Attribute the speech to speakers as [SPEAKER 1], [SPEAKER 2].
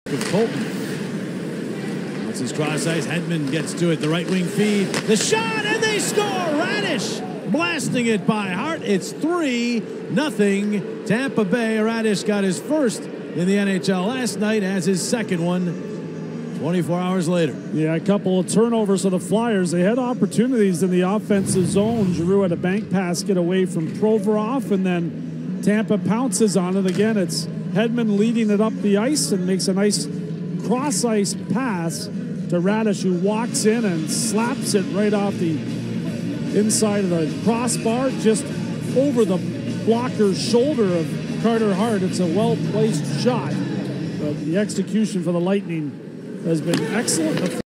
[SPEAKER 1] Colton. Once his cross ice, Hedman gets to it. The right wing feed. The shot, and they score! Raddysh blasting it by Hart. It's 3-0. Tampa Bay. Raddysh got his first in the NHL last night, has his second one 24 hours later.
[SPEAKER 2] Yeah, a couple of turnovers for the Flyers. They had opportunities in the offensive zone. Giroux had a bank pass get away from Provorov, and then Tampa pounces on it. Again, it's Hedman leading it up the ice and makes a nice cross-ice pass to Raddysh, who walks in and slaps it right off the inside of the crossbar, just over the blocker's shoulder of Carter Hart. It's a well-placed shot, but the execution for the Lightning has been excellent.